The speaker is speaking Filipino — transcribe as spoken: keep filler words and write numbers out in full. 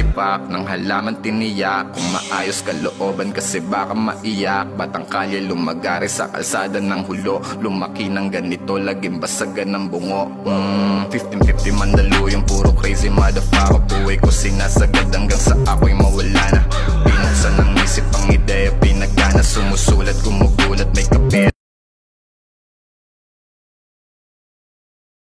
tinalpak ng halaman tiniyak. Kung maayos kalooban kasi baka maiyak. Batang kalye lumagari sa kalsada ng hulo. Lumaki ng ganito, laging basagan ng bungo. mm, fifteen fifty Mandaluyong, puro crazy motherfucker. Buhay ko sinasagad hanggang sa ako'y mawala na. Binuksan ng isip ang ideya, pinagana. Sumusulat, gumugulat, may kapit